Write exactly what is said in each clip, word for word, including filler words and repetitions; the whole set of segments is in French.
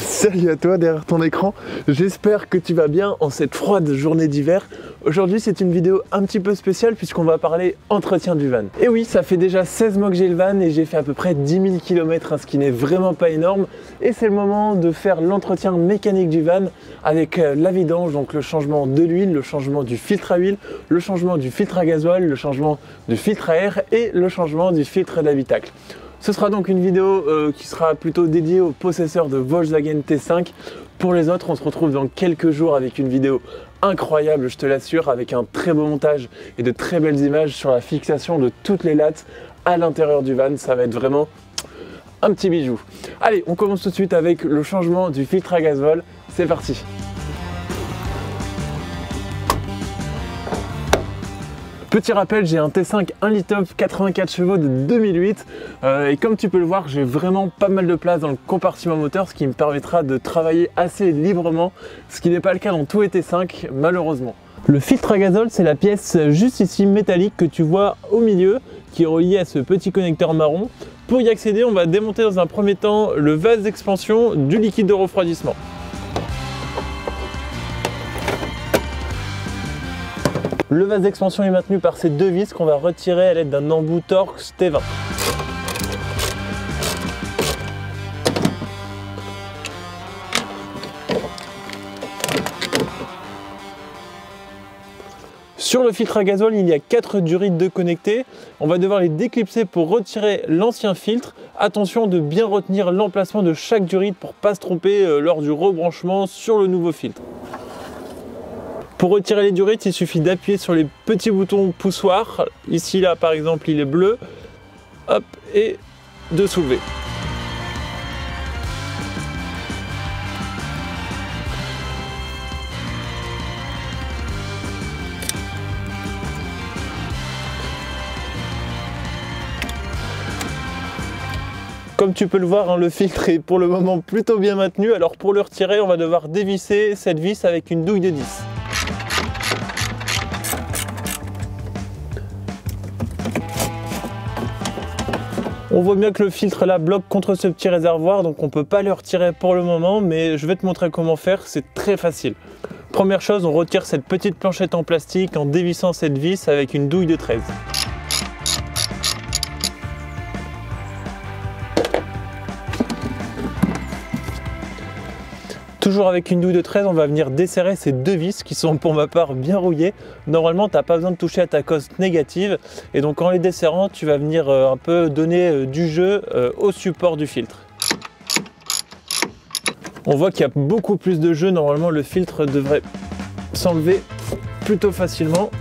Salut à toi derrière ton écran, j'espère que tu vas bien en cette froide journée d'hiver. Aujourd'hui c'est une vidéo un petit peu spéciale puisqu'on va parler entretien du van. Et oui, ça fait déjà seize mois que j'ai le van et j'ai fait à peu près dix mille kilomètres, hein, ce qui n'est vraiment pas énorme. Et c'est le moment de faire l'entretien mécanique du van avec euh, la vidange, donc le changement de l'huile, le changement du filtre à huile, le changement du filtre à gasoil, le changement du filtre à air et le changement du filtre d'habitacle. Ce sera donc une vidéo euh, qui sera plutôt dédiée aux possesseurs de Volkswagen T cinq. Pour les autres, on se retrouve dans quelques jours avec une vidéo incroyable, je te l'assure, avec un très beau montage et de très belles images sur la fixation de toutes les lattes à l'intérieur du van. Ça va être vraiment un petit bijou. Allez, on commence tout de suite avec le changement du filtre à gasoil. C'est parti! Petit rappel, j'ai un T cinq un litre quatre-vingt-quatre chevaux de deux mille huit euh, et comme tu peux le voir, j'ai vraiment pas mal de place dans le compartiment moteur, ce qui me permettra de travailler assez librement, ce qui n'est pas le cas dans tous les T cinq malheureusement. Le filtre à gazole, c'est la pièce juste ici métallique que tu vois au milieu, qui est reliée à ce petit connecteur marron. Pour y accéder, on va démonter dans un premier temps le vase d'expansion du liquide de refroidissement. Le vase d'expansion est maintenu par ces deux vis qu'on va retirer à l'aide d'un embout Torx T vingt. Sur le filtre à gasoil, il y a quatre durites de connectés. On va devoir les déclipser pour retirer l'ancien filtre. Attention de bien retenir l'emplacement de chaque durite pour ne pas se tromper lors du rebranchement sur le nouveau filtre. Pour retirer les durites, il suffit d'appuyer sur les petits boutons poussoirs. Ici, là, par exemple, il est bleu. Hop, et de soulever. Comme tu peux le voir, hein, le filtre est pour le moment plutôt bien maintenu. Alors pour le retirer, on va devoir dévisser cette vis avec une douille de dix. On voit bien que le filtre là bloque contre ce petit réservoir, donc on ne peut pas le retirer pour le moment, mais je vais te montrer comment faire, c'est très facile. Première chose, on retire cette petite planchette en plastique en dévissant cette vis avec une douille de treize. Toujours avec une douille de treize, on va venir desserrer ces deux vis qui sont pour ma part bien rouillées. Normalement, tu n'as pas besoin de toucher à ta cosse négative. Et donc en les desserrant, tu vas venir un peu donner du jeu au support du filtre. On voit qu'il y a beaucoup plus de jeu. Normalement, le filtre devrait s'enlever plutôt facilement.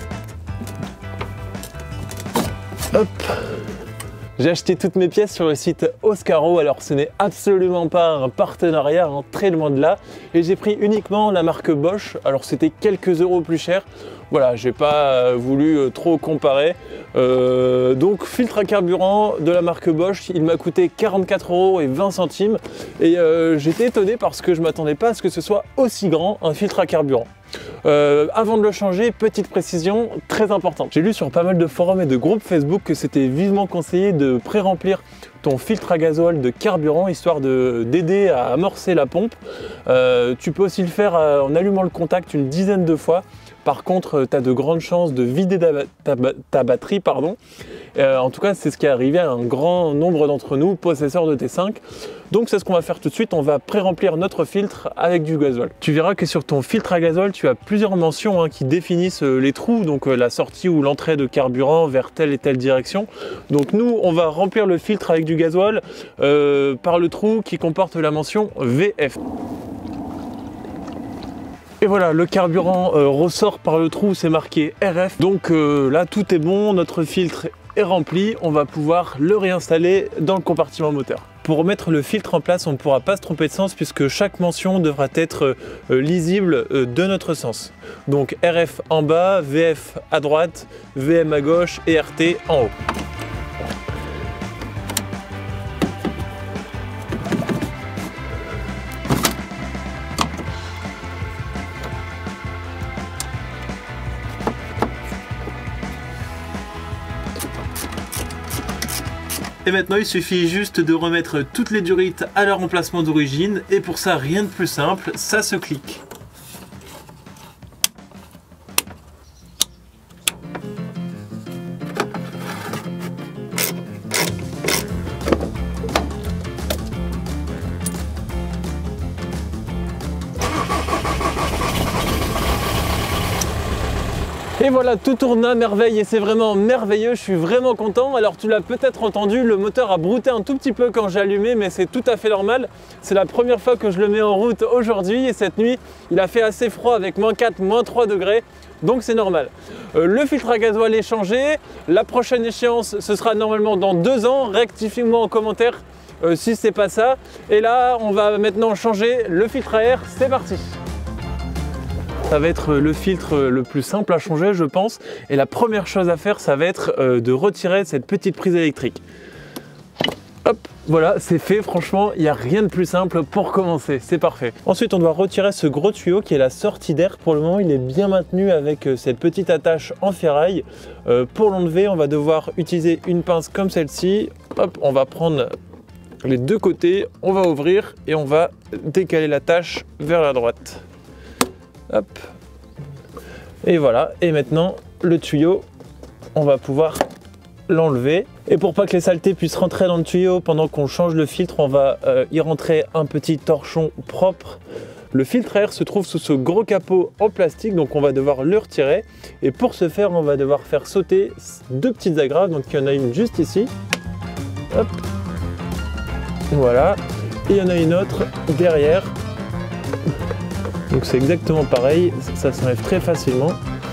Hop! J'ai acheté toutes mes pièces sur le site Oscaro, alors ce n'est absolument pas un partenariat, hein, très loin de là. Et j'ai pris uniquement la marque Bosch, alors c'était quelques euros plus cher. Voilà, j'ai pas voulu trop comparer. Euh, donc filtre à carburant de la marque Bosch, il m'a coûté quarante-quatre euros et vingt centimes. Et euh, j'étais étonné parce que je m'attendais pas à ce que ce soit aussi grand un filtre à carburant. Euh, avant de le changer, petite précision très importante. J'ai lu sur pas mal de forums et de groupes Facebook que c'était vivement conseillé de pré-remplir ton filtre à gasoil de carburant histoire d'aider à amorcer la pompe. Euh, tu peux aussi le faire en allumant le contact une dizaine de fois. Par contre, tu as de grandes chances de vider ta, ta, ta batterie. Pardon. Euh, en tout cas, c'est ce qui est arrivé à un grand nombre d'entre nous, possesseurs de T cinq. Donc c'est ce qu'on va faire tout de suite, on va pré-remplir notre filtre avec du gasoil. Tu verras que sur ton filtre à gasoil, tu as plusieurs mentions hein, qui définissent euh, les trous, donc euh, la sortie ou l'entrée de carburant vers telle et telle direction. Donc nous, on va remplir le filtre avec du gasoil euh, par le trou qui comporte la mention V F. Et voilà, le carburant euh, ressort par le trou, c'est marqué R F. Donc euh, là, tout est bon, notre filtre est rempli, on va pouvoir le réinstaller dans le compartiment moteur. Pour remettre le filtre en place, on ne pourra pas se tromper de sens puisque chaque mention devra être euh, lisible euh, de notre sens. Donc R F en bas, V F à droite, V M à gauche et R T en haut. Et maintenant il suffit juste de remettre toutes les durites à leur emplacement d'origine et pour ça rien de plus simple, ça se clique. Et voilà, tout tourne à merveille et c'est vraiment merveilleux, je suis vraiment content. Alors tu l'as peut-être entendu, le moteur a brouté un tout petit peu quand j'ai allumé, mais c'est tout à fait normal. C'est la première fois que je le mets en route aujourd'hui et cette nuit, il a fait assez froid avec moins quatre, moins trois degrés, donc c'est normal. Euh, le filtre à gasoil est changé, la prochaine échéance, ce sera normalement dans deux ans, rectifie-moi en commentaire euh, si c'est pas ça. Et là, on va maintenant changer le filtre à air, c'est parti. Ça va être le filtre le plus simple à changer, je pense. Et la première chose à faire, ça va être de retirer cette petite prise électrique. Hop, voilà, c'est fait. Franchement, il n'y a rien de plus simple pour commencer. C'est parfait. Ensuite, on doit retirer ce gros tuyau qui est la sortie d'air. Pour le moment, il est bien maintenu avec cette petite attache en ferraille. Euh, pour l'enlever, on va devoir utiliser une pince comme celle-ci. Hop, on va prendre les deux côtés, on va ouvrir et on va décaler l'attache vers la droite. Hop. Et voilà, et maintenant le tuyau, on va pouvoir l'enlever. Et pour pas que les saletés puissent rentrer dans le tuyau pendant qu'on change le filtre, on va euh, y rentrer un petit torchon propre. Le filtre à air se trouve sous ce gros capot en plastique, donc on va devoir le retirer. Et pour ce faire, on va devoir faire sauter deux petites agrafes, donc il y en a une juste ici. Hop. Voilà, et il y en a une autre derrière. Donc c'est exactement pareil, ça s'enlève très facilement.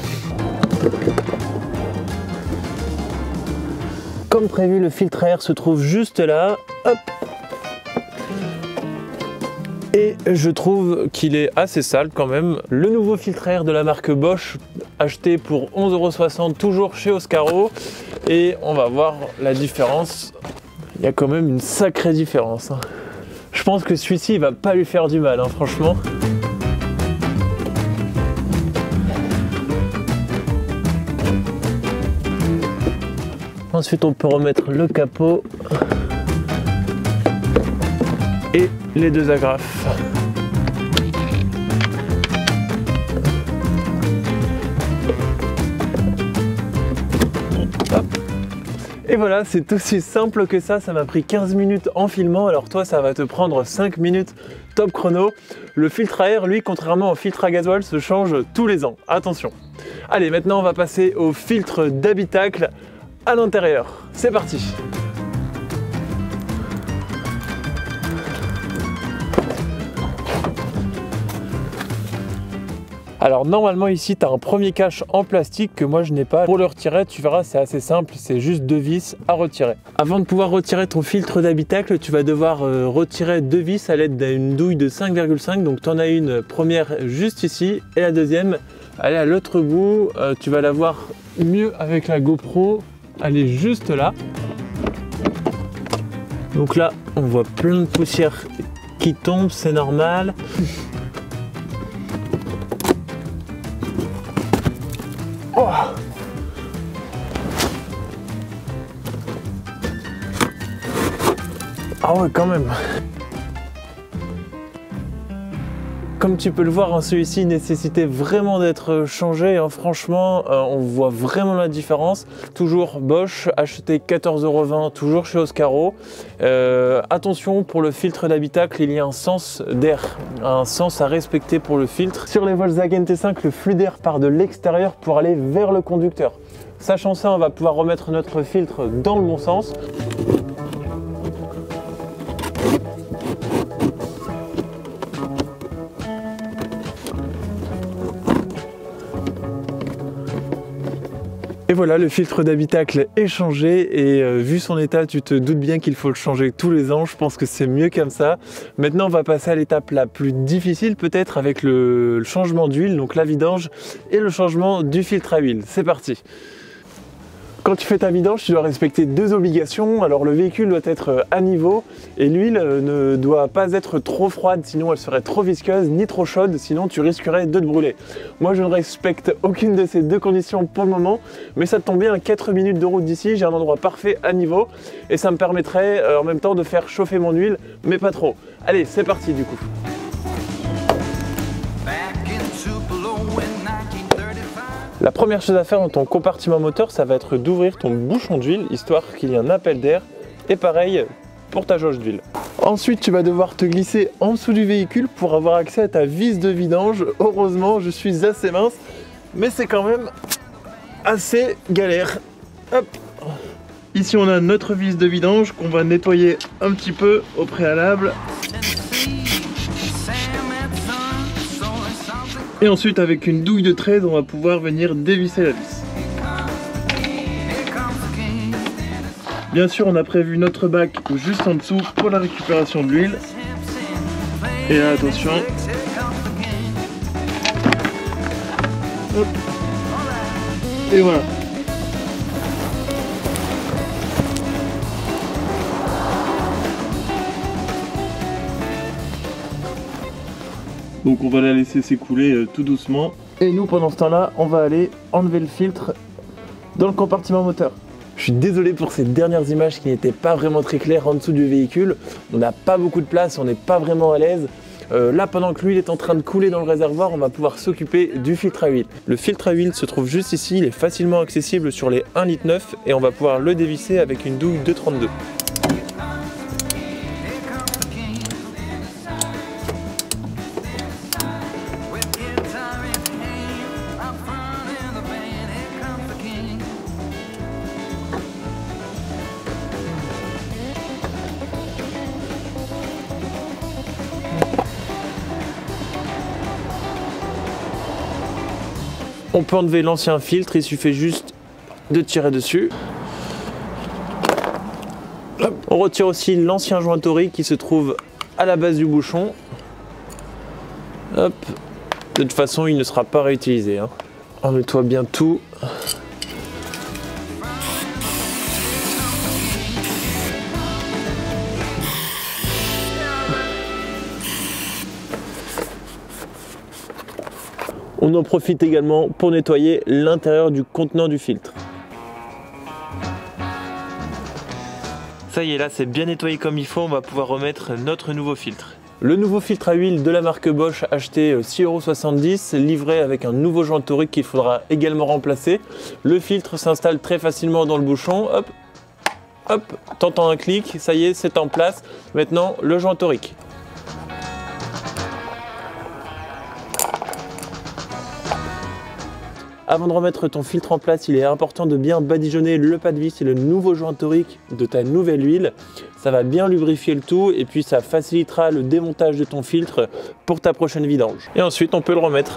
Comme prévu, le filtre à air se trouve juste là. Hop. Et je trouve qu'il est assez sale quand même. Le nouveau filtre à air de la marque Bosch, acheté pour onze euros soixante, toujours chez Oscaro. Et on va voir la différence. Il y a quand même une sacrée différence. Je pense que celui-ci, il va pas lui faire du mal, hein, franchement. Ensuite, on peut remettre le capot et les deux agrafes. Hop. Et voilà, c'est aussi simple que ça. Ça m'a pris quinze minutes en filmant. Alors toi, ça va te prendre cinq minutes top chrono. Le filtre à air, lui, contrairement au filtre à gasoil, se change tous les ans. Attention. Allez, maintenant, on va passer au filtre d'habitacle à l'intérieur. C'est parti. Alors normalement ici tu as un premier cache en plastique que moi je n'ai pas. Pour le retirer, tu verras, c'est assez simple, c'est juste deux vis à retirer. Avant de pouvoir retirer ton filtre d'habitacle, tu vas devoir euh, retirer deux vis à l'aide d'une douille de cinq virgule cinq. Donc tu en as une première juste ici et la deuxième elle est à l'autre bout. Euh, tu vas la voir mieux avec la GoPro. Elle est juste là. Donc là, on voit plein de poussière qui tombe, c'est normal. Oh, ah ouais, quand même. Comme tu peux le voir, hein, celui-ci nécessitait vraiment d'être changé. Hein. Franchement, euh, on voit vraiment la différence. Toujours Bosch, acheté quatorze euros vingt, toujours chez Oscaro. Euh, attention, pour le filtre d'habitacle, il y a un sens d'air, un sens à respecter pour le filtre. Sur les Volkswagen T cinq, le flux d'air part de l'extérieur pour aller vers le conducteur. Sachant ça, on va pouvoir remettre notre filtre dans le bon sens. Et voilà, le filtre d'habitacle est changé et euh, vu son état, tu te doutes bien qu'il faut le changer tous les ans. Je pense que c'est mieux comme ça. Maintenant, on va passer à l'étape la plus difficile peut-être avec le, le changement d'huile, donc la vidange et le changement du filtre à huile. C'est parti. Quand tu fais ta vidange, tu dois respecter deux obligations. Alors le véhicule doit être à niveau et l'huile ne doit pas être trop froide, sinon elle serait trop visqueuse, ni trop chaude, sinon tu risquerais de te brûler. Moi je ne respecte aucune de ces deux conditions pour le moment, mais ça tombe bien, à quatre minutes de route d'ici, j'ai un endroit parfait à niveau et ça me permettrait euh, en même temps de faire chauffer mon huile, mais pas trop. Allez, c'est parti du coup. La première chose à faire dans ton compartiment moteur, ça va être d'ouvrir ton bouchon d'huile, histoire qu'il y ait un appel d'air, et pareil pour ta jauge d'huile. Ensuite, tu vas devoir te glisser en dessous du véhicule pour avoir accès à ta vis de vidange. Heureusement, je suis assez mince, mais c'est quand même assez galère. Hop. Ici, on a notre vis de vidange qu'on va nettoyer un petit peu au préalable. Et ensuite, avec une douille de treize, on va pouvoir venir dévisser la vis. Bien sûr, on a prévu notre bac juste en dessous pour la récupération de l'huile. Et là, attention. Hop. Et voilà. Donc on va la laisser s'écouler euh, tout doucement. Et nous pendant ce temps là, on va aller enlever le filtre dans le compartiment moteur. Je suis désolé pour ces dernières images qui n'étaient pas vraiment très claires en dessous du véhicule. On n'a pas beaucoup de place, on n'est pas vraiment à l'aise. Euh, là pendant que l'huile est en train de couler dans le réservoir, on va pouvoir s'occuper du filtre à huile. Le filtre à huile se trouve juste ici, il est facilement accessible sur les un virgule neuf litres et on va pouvoir le dévisser avec une douille deux trente-deux. On peut enlever l'ancien filtre, il suffit juste de tirer dessus. Hop. On retire aussi l'ancien joint torique qui se trouve à la base du bouchon. Hop. De toute façon, il ne sera pas réutilisé, hein. On nettoie bien tout. On en profite également pour nettoyer l'intérieur du contenant du filtre. Ça y est, là c'est bien nettoyé comme il faut, on va pouvoir remettre notre nouveau filtre. Le nouveau filtre à huile de la marque Bosch, acheté six euros soixante-dix, livré avec un nouveau joint torique qu'il faudra également remplacer. Le filtre s'installe très facilement dans le bouchon, hop, hop, t'entends un clic, ça y est, c'est en place. Maintenant, le joint torique. Avant de remettre ton filtre en place, il est important de bien badigeonner le pas de vis et le nouveau joint torique de ta nouvelle huile. Ça va bien lubrifier le tout et puis ça facilitera le démontage de ton filtre pour ta prochaine vidange. Et ensuite, on peut le remettre.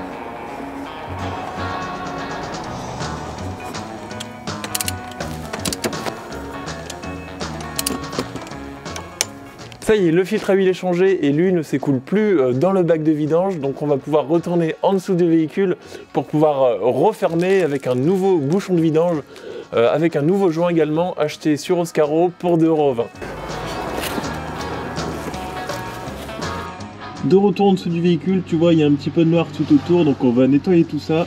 Ça y est, le filtre à huile est changé et l'huile ne s'écoule plus dans le bac de vidange, donc on va pouvoir retourner en dessous du véhicule pour pouvoir refermer avec un nouveau bouchon de vidange, euh, avec un nouveau joint également acheté sur Oscaro pour deux euros vingt. De retour en dessous du véhicule, tu vois, il y a un petit peu de noir tout autour, donc on va nettoyer tout ça.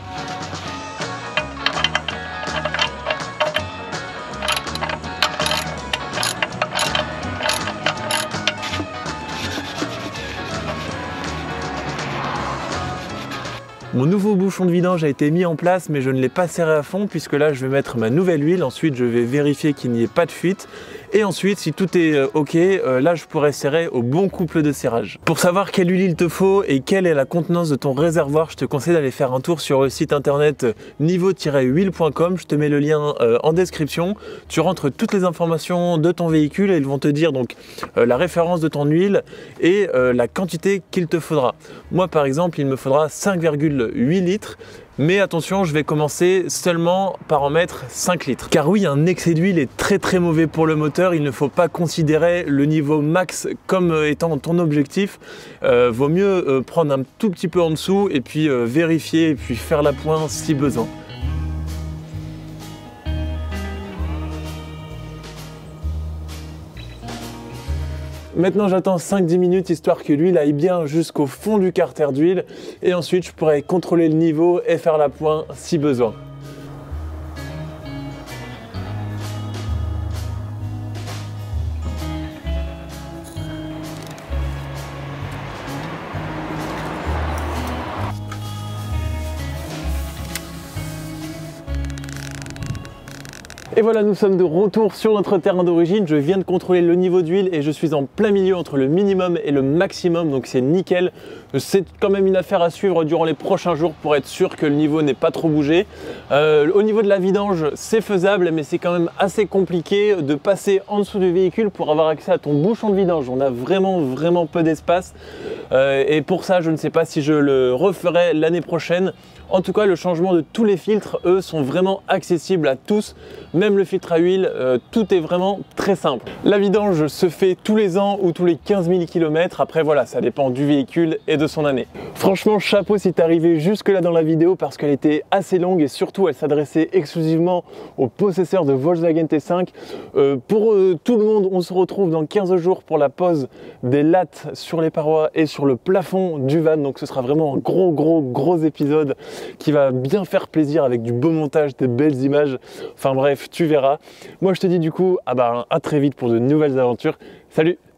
Mon nouveau bouchon de vidange a été mis en place, mais je ne l'ai pas serré à fond puisque là je vais mettre ma nouvelle huile. Ensuite je vais vérifier qu'il n'y ait pas de fuite. Et ensuite, si tout est euh, ok, euh, là je pourrais serrer au bon couple de serrage. Pour savoir quelle huile il te faut et quelle est la contenance de ton réservoir, je te conseille d'aller faire un tour sur le site internet niveau tiret huile point com. Je te mets le lien euh, en description. Tu rentres toutes les informations de ton véhicule et ils vont te dire donc euh, la référence de ton huile et euh, la quantité qu'il te faudra. Moi par exemple, il me faudra cinq virgule huit litres. Mais attention, je vais commencer seulement par en mettre cinq litres. Car oui, un excès d'huile est très très mauvais pour le moteur. Il ne faut pas considérer le niveau max comme étant ton objectif. Euh, vaut mieux euh, prendre un tout petit peu en dessous et puis euh, vérifier et puis faire la pointe si besoin. Maintenant j'attends cinq dix minutes histoire que l'huile aille bien jusqu'au fond du carter d'huile et ensuite je pourrai contrôler le niveau et faire la pointe si besoin. Et voilà, nous sommes de retour sur notre terrain d'origine. Je viens de contrôler le niveau d'huile et je suis en plein milieu entre le minimum et le maximum, donc c'est nickel. C'est quand même une affaire à suivre durant les prochains jours pour être sûr que le niveau n'ait pas trop bougé. Euh, au niveau de la vidange, c'est faisable, mais c'est quand même assez compliqué de passer en dessous du véhicule pour avoir accès à ton bouchon de vidange. On a vraiment, vraiment peu d'espace. Euh, et pour ça, je ne sais pas si je le referai l'année prochaine. En tout cas, le changement de tous les filtres, eux, sont vraiment accessibles à tous. Même le filtre à huile, euh, tout est vraiment très simple. La vidange se fait tous les ans ou tous les quinze mille kilomètres. Après, voilà, ça dépend du véhicule et de son année. Franchement, chapeau si t'es arrivé jusque là dans la vidéo parce qu'elle était assez longue et surtout, elle s'adressait exclusivement aux possesseurs de Volkswagen T cinq. Euh, pour euh, tout le monde, on se retrouve dans quinze jours pour la pose des lattes sur les parois et sur le plafond du van. Donc, ce sera vraiment un gros, gros, gros épisode qui va bien faire plaisir avec du beau montage, des belles images. Enfin bref, tu verras. Moi je te dis du coup, ah bah, à très vite pour de nouvelles aventures. Salut!